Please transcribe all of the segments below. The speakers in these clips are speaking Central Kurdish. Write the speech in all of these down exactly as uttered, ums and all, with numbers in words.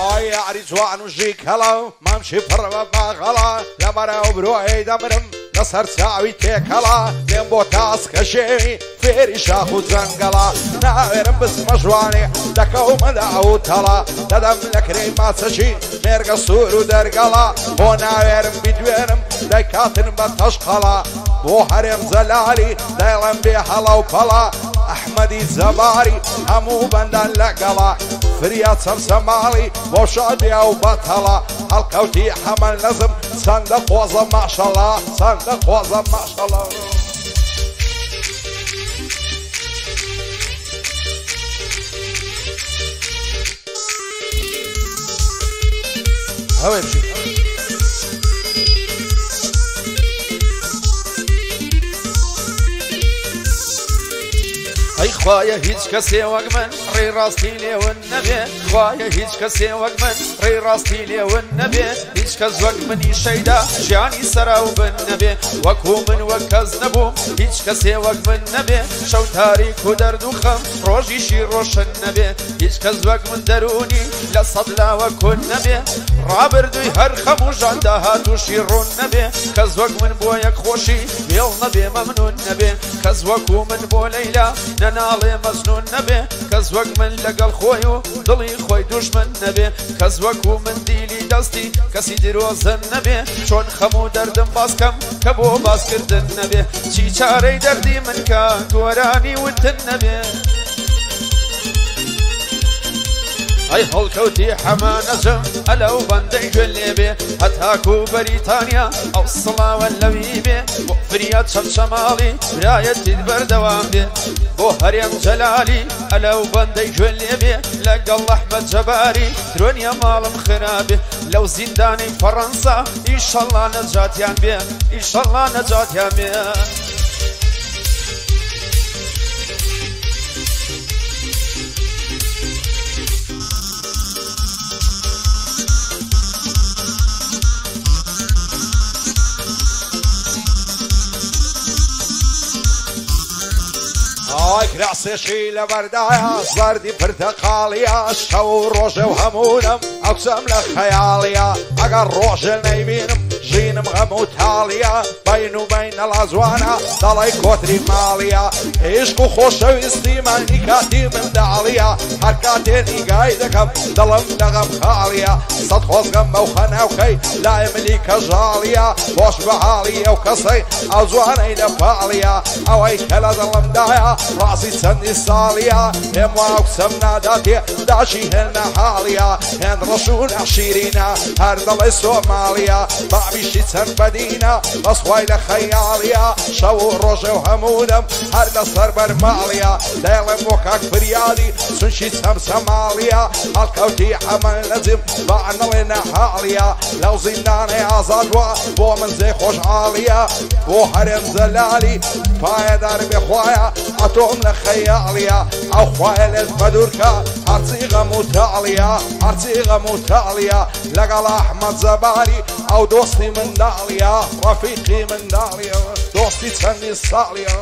آی عری جوان و ژی کەڵاو مامشی پڕ بە باغەڵا لەبەرەو برۆی دەمرم لەسەر چاوی تێکەڵا لێم بۆ تاسکە شێوی فێری شاخ و جەنگەڵا ناوێرم بسمە ژوانێ دەکەومەدا و تەڵا دەدەم لە کرێی ماچەشی مێرگە سوور و دەرگەڵا بۆ ناوێرم بیدوێنم دەیکاتن بە تەشقەڵا بۆ هەرێم جەلالی دەیڵێم بێ هەڵە و پەڵا ئەحمەدی جەباری هەموو بەندان لەگەڵا فریا چەمسەماڵی بۆ شادیا و بەتەڵا هەڵکەوتی حەمەل نەزم چەندە قۆزە ماشەڵا چەندە قۆزە ماشەڵا هەوێ بچی ئەی خوایە هیچ کەسێ وەک من ڕێ ڕاستی لێون نەبێ خوایە هیچ کەسێ وەک من ڕێ ڕاستی لێون نەبێ هیچ کەس وەک منی شەیدا ژیانی سەراو بن نەبێ وەکو من وەک کەس نەبووم هیچ کەسێ وەک من نەبێ شەو تاریک و دەرد و خەم ڕۆژیشی ڕۆشن نەبێ هیچ کەس وەک من دەرونی لە سەد لاوە کۆن نەبێ ڕابردووی هەر خەم و ژان داهاتوشی ڕوون نەبێ کەس وەک من بۆ یەک خۆشی بێڵ نەبێ مەمنون نەبێ کەس وەکو من بۆ لەیلا نەناڵێ مەزنون نەبێ کەس وەک من لەگەڵ خۆی و دڵی خۆی دوژمن نەبێ کەس وەکو من دیلی دەستی کەسی درۆزن نەبێ چۆن خەم و دەردم باسکەم کە بۆ باسکردن نەبێ چی چارەی دەردی من کە گۆرانی وتن نەبێ ئەی هەڵکەوتی حەمانەجم ئەلەو بەندەی گوێ لێبێ هەتاکو بەریتانیا ئەو سڵاوە لەوی بێ بۆ فریات شەمشەماڵی برایەتیت بەردەوام بێ بۆ هەرێم جەلالی ئەلەو بەندەی گوێ لێبێ لەگەڵ ئەحمەد جەباری درۆنیە ماڵم خرابێ لەو زیندانی فەڕەنسا ئیشەڵڵا نەجاتیان بێ ئیشەڵڵا نەجاتیان بێ ئای کراسێشی لە بەردایە زەردی پرتەقاڵیە شەو و ڕۆژە و هەمونم ئەوسەم لە خەیاڵیە ئەگەر ڕۆژە نەیبینم ژینم غەم و تاڵیە بین و بین نەڵازوانە دەڵی کۆتری ماڵیە عیشق و خۆشەویستی مانی کاتی منداڵیە هەر کاتێ نیگای دەکەم دڵم لەغەم خاڵیە سەد خۆزگەم بەو خەناوکەی لای ملی کەژاڵیە خۆش بە حاڵی ئەو کەسەی ئەو جوانەی لە پاڵیە ئەوەی کە لە دڵمدایە ڕاستی چەندی ساڵیە پێم وا قسەم ناداتێ داشی هێنە حاڵیە هێن ڕەش و نەشیرینە هەر دڵی سۆماڵیە بابیشی چەند بەدینە بەسوای لە خەیاڵیە شەو و ڕۆژە و هەمونم هەر لەسەر بەرماڵیە دەیڵێم بۆ کاک فریادی چونشی چەمسەماڵیە هەڵکەوتی حەمەل نەجم با نەڵێ نەحاڵیە لەو زیندانەی ئازادوە بۆ من جێ خۆشحاڵیە بۆ هەرێم جەلالی پایەدار بێ خوایە ئەتۆم لە خەیاڵیە ئەو خوایە لێت بەدوورکە هەرچی غەم و تاڵیە هەرچی غەم و تاڵیە لەگەڵ ئەحمەد جەباری ئەو دۆستی منداڵیە ڕەفیقی منداڵیە دۆستی چەندی ساڵیە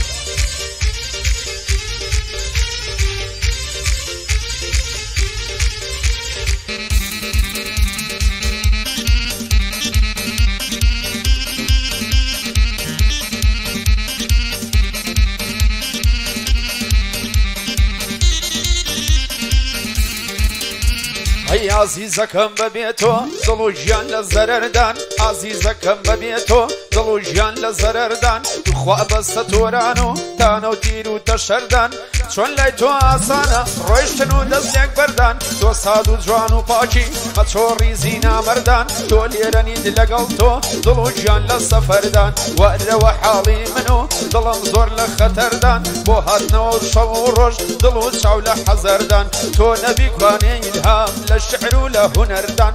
ئەی ئازیزەکەم بەبێ تۆ دڵ و ژیان لە زەرەردان ئازیزەکەم بەبێ تۆ دڵ و ژیان لە زەرەردان توخوا بەستە تۆران و تانە و تیر و تەشەردان چۆن لای تۆ ئاسانە ڕۆیشتن و دەستێک بەردان تۆ ساد و جوان و پاچی مەچۆڕی زینامەردان تۆ لێرەنیت لەگەڵ تۆ دڵ و ژیان لە سەفەردان وەرەوە حاڵی من و دڵم زۆر لە خەتەردان بۆ هاتنەوە شەو و ڕۆژ دڵ و چاو لە حەزەردان تۆ نەبی کوانێ ئیلهام لە شعر و لە هونەردان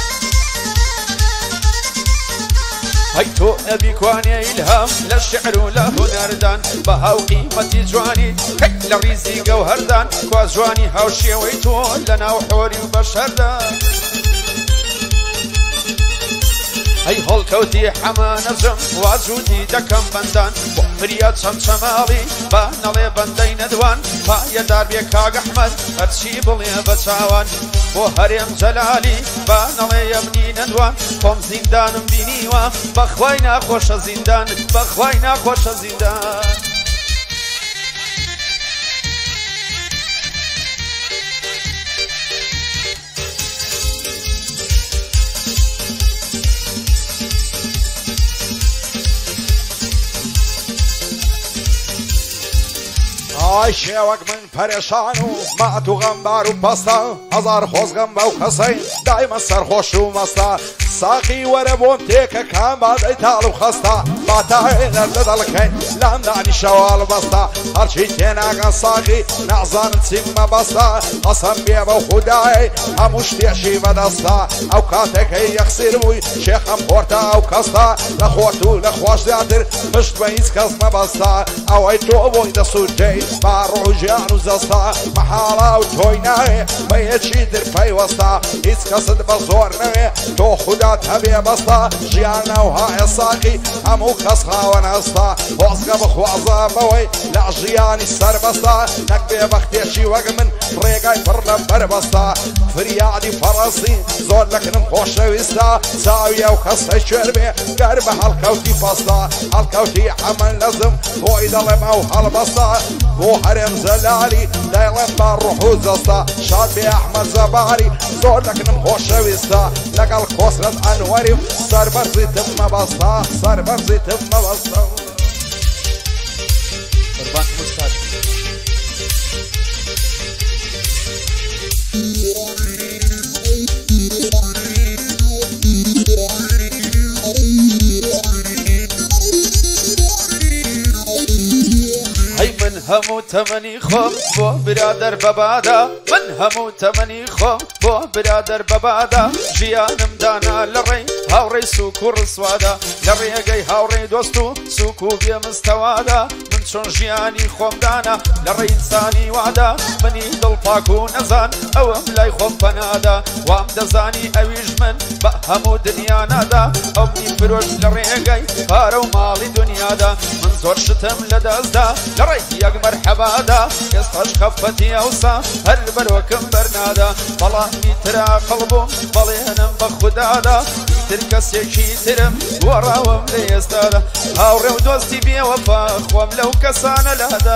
هەی تۆ نەبی کوانێ ئیلهام لە شعر و لە هونەردان بە هاو قیمەتی جوانی کەی لە ڕیزی گەوهەردان کوا جوانی هاوشێوەی تۆ لە ناو حۆری و بەشەردان هەی هەڵکەوتی حەمە نەجم واجودی دەکەم بەندان بۆ فریاد چەند شەماڵی با نەڵێ بەندەی نەدوان پایەدار بێ کاگ ئەحمەد هەرچی بڵێ بە چاوان بۆ هەرێم جەلالی با نەڵێ یەمنی نەدوان خۆم زیندانم بینیوە بەخوای ناخۆشە زیندان بەخوای ناخۆشە زیندان ئای شێوەک من پەرێشان و مات و غەمبار و پەستە هەزار خۆزگەم بەو کەسەی دایمە سەرخۆش و مەستە ساقی وەرە بۆم تێکە کام بادەی تاڵ و خەستە باتاێنەر لە دەڵکەین لام دانی شەواڵ بەستە هەرچی تێناگەن ساقی نازانم چیم مەبەستە قەسەم بێ بەو خودای هەموو شتێشی بەدەستە ئەو کاتێکەی یەخسیر بووی شێخەم خۆرتە ئەو کەستە لە خۆت و لە خۆش زیاتر پشت بە هیچ کەس مەبەستە ئەوەی تۆ بۆی دەسووتەی با ڕۆژیان و زەستا مەحاڵا و تۆی ناوێ بە یەکی در پەیوەستە هیچ کەست بە زۆر نەوێ تۆ خودات هەبێ بەستە ژیان ناوهایە ساقی هەموو کەس خاوەن هەستا هۆزگە بخوازە بەوەی لە ژیانی سەربەستە نەک بێبەختێکی وەک من ڕێگای پڕ لە بەربەستە فریادی فەڕەستی زۆر لەکنم خۆشەویستە چاوی ئەو کەسە کوێر بێ گەر بە هەڵکەوتی فەستە هەڵکەوتی حەمەن لەزم بۆی دەڵێم ئەو هەڵبەستە بۆ هەرێم زەلالی دەیڵێم با ڕوح و جەستە شاد بێ ئەحمەد زەباری زۆر لەکنم خۆشەویستە لەگەڵ کۆسرەت ئەنوەریم سەربەرزیتم مەبەستە سەربەرزیتم مەبەستە قوربان مستاد من همو تمنی خوب بو برادر ببادا من همو تمنی خوب بو برادر ببادا جیانم دانا لڕێی هاوڕێی سوک و ڕسوادا لە ڕێگەی هاوڕێی دۆست و سوک و بێمستەوادا من چۆن ژیانی خۆم دانا لە ڕێی ئینسانی وادا منی دڵ پاک و نەزان ئەوەم لای خۆم پەنادا وام دەزانی ئەویش من بە هەموو دنیا نادا ئەو منی فرۆش لە ڕێگەی پارە و ماڵی دنیادا من زۆر شتم لە دەستدا لە ڕێی یەک مەرحەبادا ئێستاش خەفەتی ئەوسا هەر بەرۆکم بەرنادا بەڵامی ترا قەڵبوم بەڵێنم بە خوددادا تر کەسێکی ترم وەڕاوم لە ئێستادا هاوڕێ و دۆستی بێوەفا خۆم لەو کەسانە لادا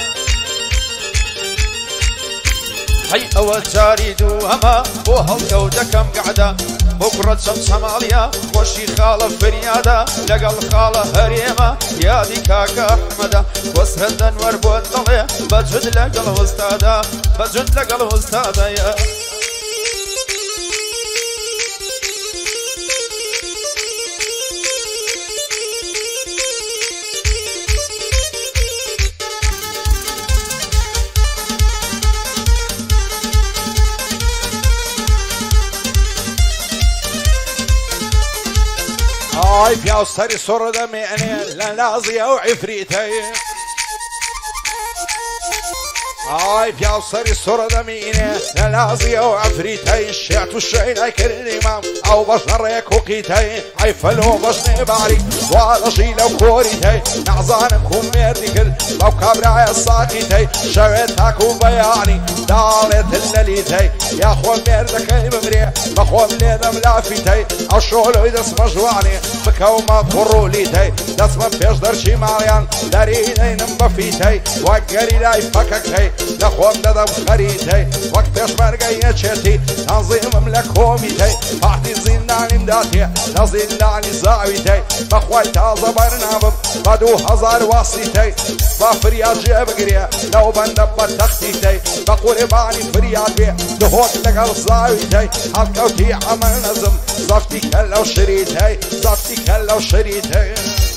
هەی ئەوە جاری دوو هەما بۆ هەڵکەوت دەکەم گەعدا بۆ کوڕە چەند شەماڵیە خۆشی خاڵە فریادا لەگەڵ خاڵە هەرێمە یادی کاکە ئەحمەدە وەسرەت ئەنوەر بۆت دەڵێ بەجود لەگەڵ ئوستادا بەجود لەگەڵ ئوستادایە ئای پیاو سەری سوڕ دەمێنێ لە نازیە و عیفریتەی ئای پیاو سەری سوڕ دەمێنێ لە نازیە و عەفریتەی شێت و شەینای کردی مام ئەو بەشنە ڕێک و قیتەی ئەی فەلۆ بەشنێ باریک وا لەژی لەو کۆریتەی نازانم کوم مێردی کرد بەو کابرایە ساقیتەی شەوێت تاک و بەیانی داڵێت لەلیتەی یا خۆم مێردەکەی بمرێ بە خۆم لێدەم لافیتەی ئەو شۆلۆی دەسمە ژوانێ بکەومە کوڕولیتەی دەسمە پێش دەرچی ماڵیان دەرینەینم بەفیتەی وەک گەری لای فەکەکەی لە خۆم دەدەم خەریتەی وەک پێشمەرگەی نەچێتی تەنزیمم لە کۆمیتەی پارتی زیندانیم داتێ لە زیندانی زاویتەی بەخوای تازە بەرنامم بە دوو هەزار واسیتەی با فریاد جێ بگرێ لەو بەندە بەتەختیتەی بە قوربانی فریاد بێ دهۆت لەگەڵ زاویتەی هەڵکەوتی ئەمە نەزم زەفتی کە لەو شریتەی زەفتی کە لەو شریتەی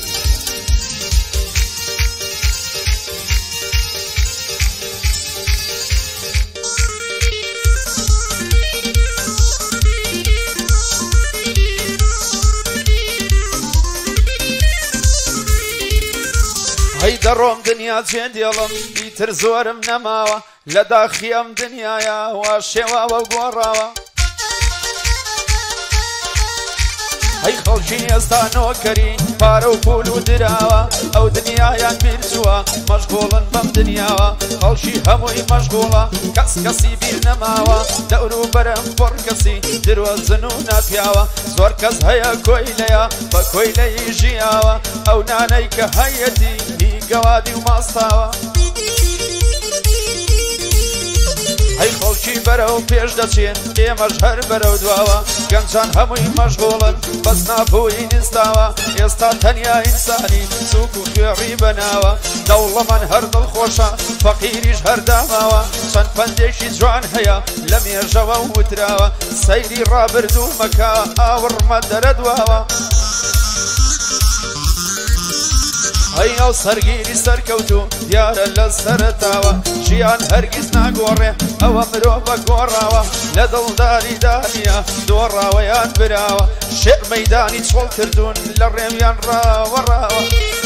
هەی دەڕۆم دنیا جێ دێڵم ئیتر زۆرم نەماوە لە داخی ئەم دنیایە وا شێواوە گۆڕاوە هەی خەڵکی ئێستا نۆکەری پارە و پول و دراوە ئەو دنیایان بیرچووە مەشغوڵن بەم دنیاوە خەڵکی هەمووی مەشغوڵە کەس کەسی بیر نەماوە دەور و بەرەم پڕ کەسی درۆزن و ناپیاوە زۆر کەس هەیە کۆیلەیە بە کۆیلەی ژیاوە ئەو نانەی کە هەیەتی هی گەوادی و ماستاوە هەی خەڵکی بەرەو پێش دەچێن ئێمەش هەر بەرەو دواوە گەنجان هەمووی مەشغوڵن بەس ناپۆی نستاوە ئێستا تەنیا ئینسانی سووک و خوێڕی بەناوە دەوڵەمان هەر دڵخۆشە فەقیریش هەر داماوە چەند پەندێکی جوان هەیە لە مێژەوە وتراوە سەیری ڕابردوو مەکە ئاوڕمە دەرەدواوە هەی ئەو سەرگیری سەرکەوتو دیارە لە سەرتاوە ژیان هەرگیز ناگۆڕێ ئەوە مرۆڤە گۆڕاوە لە دڵداری دانیە دۆڕاوەیان براوە شێر مەیدانی چۆڵ کردوون لە ڕێمیان ڕاوەڕاوە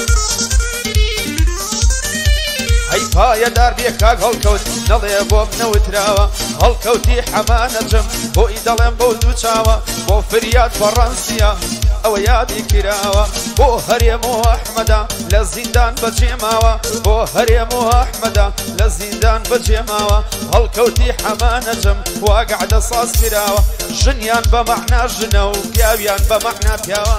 هەی پایەدار بێ کاک هەڵکەوت نەڵێ بۆ بنەوتراوە هەڵکەوتی حەمانەجم بۆی دەڵێم بەو دوو چاوە بۆ فریاد بەڕەنسیە ئەوە یادی کراوە بۆ هەرێم و ئەحمەدا لە زیندان بەجێماوە بۆ هەرێم و ئەحمەدا لە زیندان بەجێماوە هەڵکەوتی حەمانەجم واگەعدە ساز کراوە ژنیان بە مەحنا ژنە و پیاویان بە مەحنا پیاوە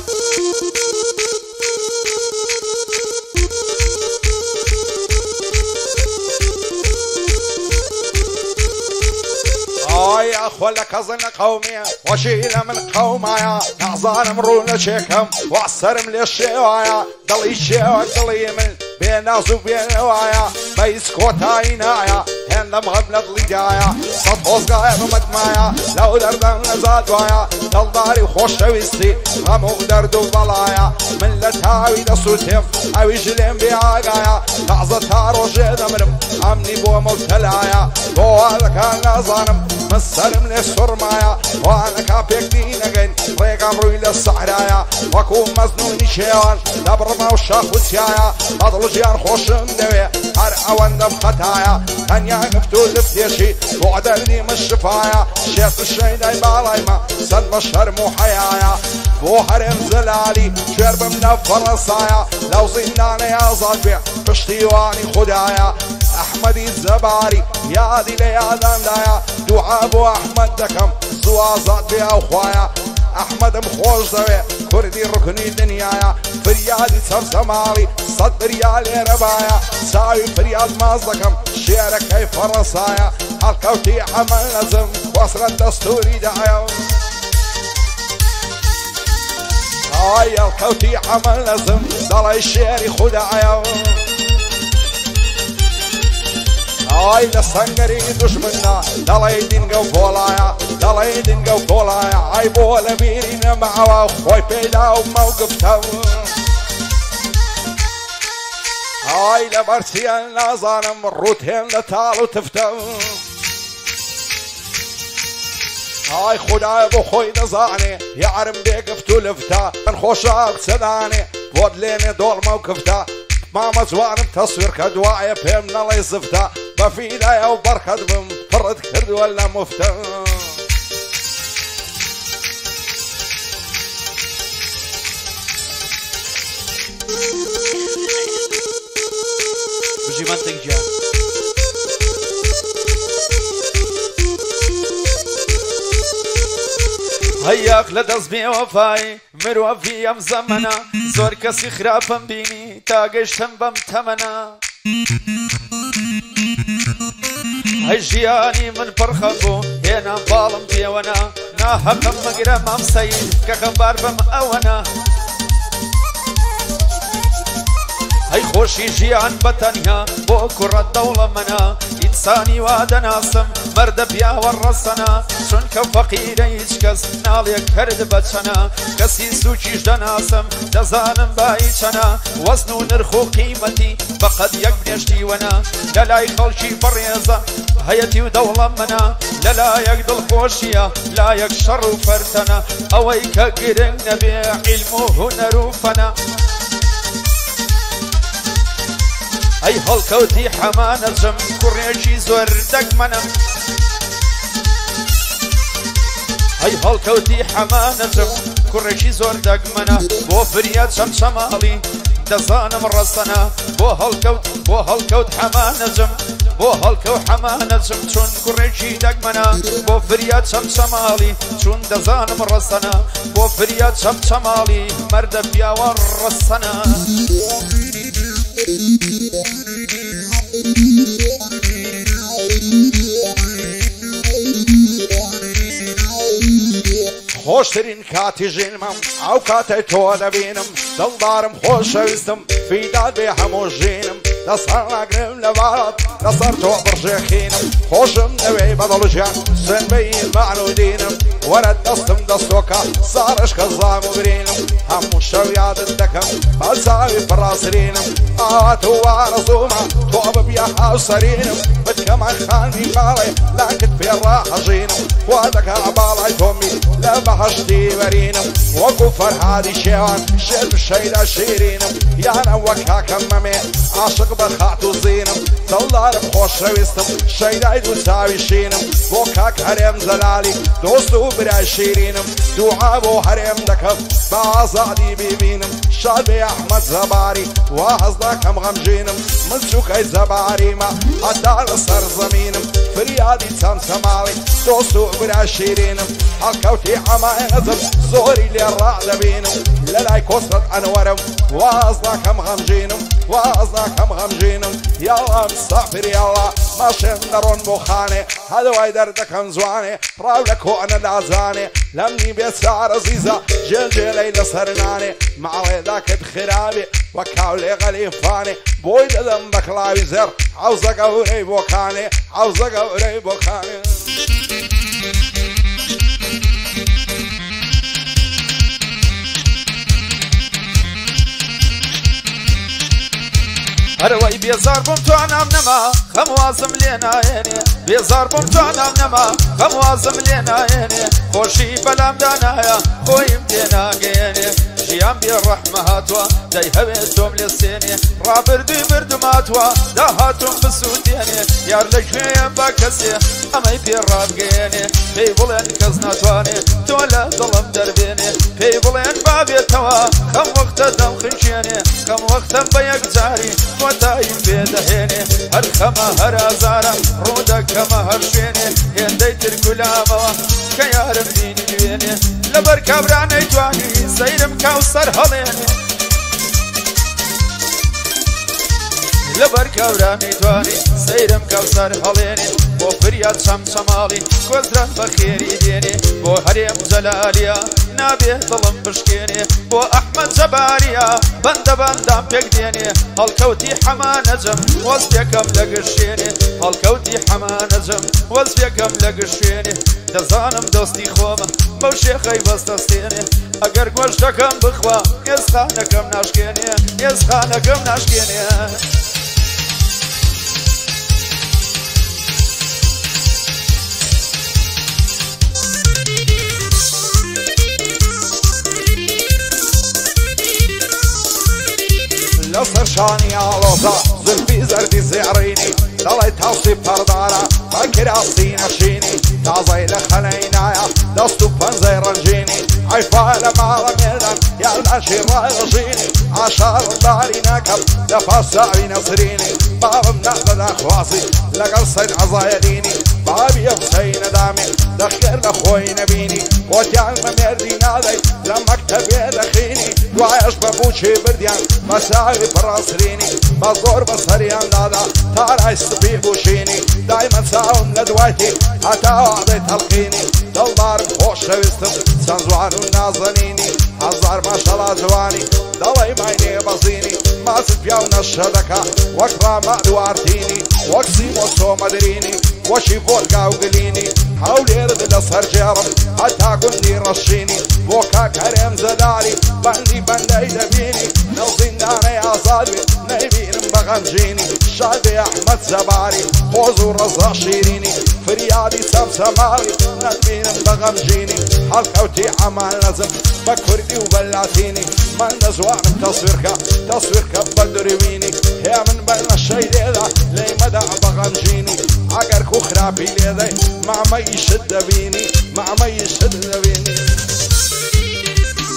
ئای ئەخۆ لە کەزن قەومیە وەشیرە من قەومایە نازانم ڕوو لە چێکەم واسەرم لێ شێوایە دڵی شێوە دڵی من بێ ناز و بێنەوایە بە هیچ کۆتایی نایە هێندەم غەم لە دڵیدایە سەد خۆزگایە بمەتمایە لەو دەردەم نەزادوایە دڵداری خۆشەویستی غەم و دەرد و بەڵایە من لە تاوی دەسووتێم ئەویش لێم بێئاگایە تازە تا ڕۆژێ دەمرم ئەمنی بۆ مەوتەلایە بۆ وانەکان نازانم من سەرم لێ سوڕمایە وانەکا پێکدی نەگەین ڕێگەم ڕووی لە سەحرایە وەکو مەزنونی شێوان لە بڕما و شاخوچایە بەدڵ ژیان خۆشم دەوێ هەر ئەوەندەم خەتایە تەنیا گفت و لفتێشی بۆ دەردی من شفایە شێت شەیدای باڵایمە سەد بە شەرم و حەیایە بۆ هەرێم زەلالی کوێر بم لە فەڕەنسایە لەو زیندانەی ئازاد بێ پشتیوانی خودایە ئەحمەدی زەباری یادی لە یاداندایە دوعا بۆ ئەحمەد دەکەم زوو ئازاد بێ ئەو خوایە ئەحمەدم خۆش دەوێ کوردی ڕوکنی دنیایە فریادی چەمچەماڵی سەد بریا لێرە بایە چاوی فریاد ماز دەکەم شێرەکەی فەڕەنسایە هەڵکەوتی ئەمە نەزم وەسرەت دەستوری دایە ئای هەڵکەوتی ئەمە نەزم دەڵی شێری خودایە ئای لە سەنگەری دوژمنە دەڵی دینگە و کۆڵایە دەڵی دینگە و کۆڵایە ئای بۆ لە بیری نەماوە خۆی پێدا و مەوگفتە ئای لە بەرچیان نازانم ڕوتێن لە تاڵ و تفتە ئای خودای بۆ خۆی دەزانێ یارم بێگفت و لفتە من خۆشە قسەدانێ بۆ دلێنێ دۆڵمە و کفتە مامە جوانم تەسویر کە دوایە پێم نەڵێ زفتە بەفیدایە و بەرخەت بم پڕت کردووە لە مفتە بژی منتێک گیان هەیەک لە دەست بێوەفایی مرۆڤی ئەم زەمەنە زۆر کەسی خراپەم بینی تا گەیشتم بەم تەمەنە هەی ژیانی من پڕخەم بوو هێنام باڵم پێوەنا ناهەقم مەگرە مام سەید کە خەمبار بەم ئەوەنە هەی خۆشی ژیان بەتەنیا بۆ کوڕە دەوڵەمەنە ئینسانی وا دەناسم مەردە پیاوە ڕەسەنە چونکە فەقیرە هیچ کەس ناڵێک کرد بە چەنە کەسی سوچیش دەناسم دەزانم بای چەنە وەزن و نرخ و قیمەتی بەقەد یەک بنێشتیوەنە لە لای خەڵکی بەڕێزە هەیەتی و دەوڵەمەنە لە لایەک دڵخۆشیە لایەک شەڕ و فەرتەنە ئەوەی کە گرنگ نەبێ عیلم و هونەر و فەنە ئەی هەڵکەوتی حەمانەجم کوڕێکی زۆر دەگمەنە ئەی هەڵکەوتی حەمانەجم کوڕێکی زۆر دەگمەنە بۆ فریاد شەمشەماڵی دەزانم ڕەسەنە بۆ هەڵکەوت بۆ هەڵکەوت حەمانەجم بۆ هەڵکەوت حەمانەجم چون کوڕێکی دەگمەنە بۆ فریاد شەمشەماڵی چون دەزانم ڕەسەنە بۆ فریاد شەمشەماڵی مەردە پیاوە ڕەسەنە خۆشترین کاتی ژینمم ئەو کاتەی تۆ دەبینم دڵدارم خۆشەویستم فیداد بێ هەموو ژینم دەسەر ناگرم لە بارات لەسەر تۆ بڕژێخینم خۆشم نەوێی بەدڵژیان سنبەی ئیمان و دینم وەرە دەستم دەستۆکە ساڕشکە زام و برینم هەموو شەو یادت دەکەم بە چاوی پڕاسرینم ئاوات و وارەزوومە تۆ ببیە هاوسەرینم بتکەمە خانی باڵێ لاکت پێ ڕاهەژینم وا دەکا باڵای تۆمی لە بەهەشتی بەرینم وەکو فەرهادی شێوان شێت شەیدا شیرینم یانە وەک کاکەم مەمێ عاشق بە خات و زینم دڵدارم خۆشەویستم شەیدای دوو چاوی شینم بۆ کاک هەرێم زەلالی دۆست و برای شیرینم دوعا بۆ هەرێم دەکەم بە ئازادی بیبینم شاد بێ ئەحمەد زەباری وا هەز دەکەم غەمژینم من چووکەی زەباریمە هەتا لەسەر زەمینم فریادی چەمچەماڵی دۆست و برای شیرینم هەڵکەوتی ئەمانەتم زۆری لێ ڕادەبینم لە لای کۆسرەت ئەنوەرم واز دەکەم غەمژینم واز دەکەم غەمژینم یاڵا مسافر یاڵا ماشێن دەڕۆن بۆ خانێ هەدوای دەردەکەم جوانێ ڕاو لە کۆنە دازانێ لەمنی بێ چارە زیزە جێلجێلەی لەسەر نانێ ماڵێدا کت خرابێ وە کاو لێ غەلیفانێ بۆی دەدەم بە کڵاوی زەر عەوزە گەورەی بۆکانێ عەوزە گەورەی بۆکانێ هەروەی بێزار بووم توانام نەما خەموازم لێ نایێنێ بێزار بووم توانام نەما خەموازم لێ نایێنێ خۆشی بەلامدا نایە خۆیم تێ ناگەێنێ ژیان بێ ڕەحمە هاتووە دەی هەوێت تۆم لێ سێنێ ڕابردووی بردم هاتووە داهاتوم بسوودێنێ یار لەکوێیە با کەسێ ئەمەی پێ ڕابگەێنێ پێی بڵێن کەس ناتوانێ تۆ لە دڵم دەربێنێ پێی بڵێن بابێتەوە خەم وەختە دەم خنچێنێ خەم وەختە بە یەکجاری کۆتاییم پێدەهێنێ هەر خەمە هەر ئازارە ڕوودەکەمە هەر شوێنێ هێندەی ترکولامەوە کە یارم بینی دوێنێ لەبەر کابرانەی توانی سەیرم کاوسەر هەڵێنێ لەبەر کابرانەی توانی سەیرم کاوسەر هەڵێنێ بۆ فریاد شەمشەماڵی کۆزران بە خێری دێنێ بۆ هەرێم جەلالیە نابێ دڵم بشکێنێ بۆ ئەحمەد جەباریە بەندە بەندام پێک دێنێ هەڵکەوتی حەمانەجەم وەزپێکەم لە گشتێنێ هەڵکەوتی حەمانەجەم وەزپێکەم لە گشتێنێ دەزانم دۆستی خۆمە بەو شێخەی بەستەستێنێ ئەگەر گۆشتەکەم بخوا ئێسخانەکەم ناشکێنێ ئێسخانەکەم ناشکێنێ لەسەر شانی ئاڵۆزە زولفی زەردی زێڕینی دەڵێ تاوسی پەردارە بە کراسی نەشینی تازای لە خەنەی نایە دەست و پەنجەی ڕەنجینی عیفا لە ماڵە مێدان یارداشی ڕایڕژینی ئاشارەداری ناکەم لە پاساوی نەسرینی بابم نەخدەدا خواسی لەگەڵ سەید عەزایەدینی بابی ئەوسەی نەدامێ دەخێر لە خۆی نەبینی وەتیان بە مێردی نادەی لە مەکتەبێ دەخینی دوایەش بە بووچی بردیان بە چاوی پڕاسرینی بە زۆر بە سەریان دادا تارای سپی بوشینی دایمە چاوم لە دوایتی هەتا وعدەی تەڵقینی دڵدارم خۆشەویستم چەند جوان و نازەنینی هەزار ماشەڵا جوانی دەڵێی ماینێ بەزینی ماچت پیا و نەشە دەکا وەک ڕامە دوارتینی وەک سیمۆ تۆمەدرینی وەشی ڤۆدگا و گلینی هەولێرت لەسەر جێڕم هەتا گوندی ڕەشینی بۆ کاک هەرێم زەداری بەندی بەندەی دەبینی لەو زیندانەی ئازاد بێ نەیبینم بە غەمژینی شاد بێ ئەحمەد جەباری خۆز و ڕەزا شیرینی فریادی چەمچەماڵی نەتبینم بە غەمژینی هەڵکەوتی ئەمان نەزم بە کوردی و بە لاتینی من دەزوانم تەسویرکە تەسویرکە بە دروینی هێ من بە نەشەی لێدا لێی مەدا بە غەمژینی ئەگەر کو خراپی لێدەی مامەی شت دەبینی مامەی شت دەبینی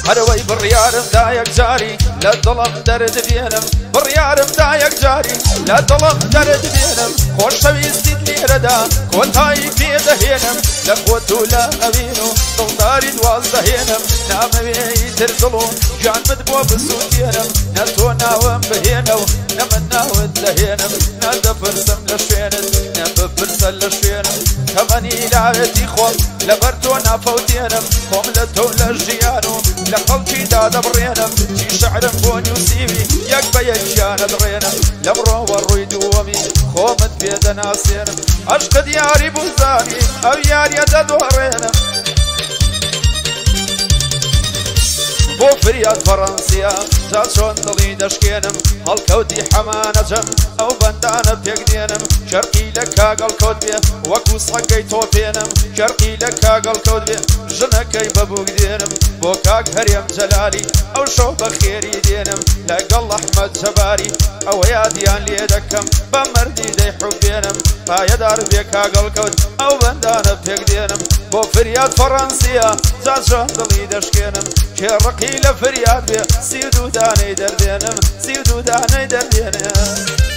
هەروەی بڕیارم دا یەکجاری لە دڵم دەرد بێنم بڕیارم دا یەکجاری لە دڵم دەرد بێنم خۆشەویستیت لێرەدا کۆتایی پێدەهێنم لە خۆت و لە ئەوین و دڵداری دواز دەهێنم نامەوێی تر دڵ و گیانمت بۆ بسووتێنم نە تۆ ناوم بهێنە و نە من ناوت دەهێنم نەدەپرسم لە شوێنت نە بپرسە لە شوێنم کەمەنی لاوێتی خۆم لەبەر تۆ ناپەوتێنم خۆم لە تۆ لە ژیان و لە خەڵکیدا دەبڕێنم چی شەعرم بۆ نووسیوی یەک بە یەکیانە دڕێنم لەمڕۆوە ڕووی دووەمی خۆمت پێدەناسێنم عەشقت یاری بوزانی ئەو یاریە دەدۆڕێنم بۆ فریاد فەڕەنسیا جا چۆن دڵی دەشکێنم هەڵکەوتی حەمانەجەم ئەو بەندانە پێک دێنم شەرقی لە کاگەڵ کەوت بێ وەکو سەگەی تۆپێنم شەرقی لە کاگەڵ کەوت بێ ژنەکەی بەبووک دێنم بۆ کاک هەرێم جەلالی ئەو شەو بە خێری دێنم لەگەڵ ئەحمەد جەباری ئەوە یادیان لێ دەکەم بە مەردی دەیحوبێنم پایەدار بێ کاگەڵ کەوت ئەو بەندانە پێک دێنم بۆ فریاد فەڕەنسیا جا چۆن دڵی دەشکێنم کێڕقی لە فریاد بێ سی و دوو دانەی دەردێنم سی و دوو دانەی دەردێنم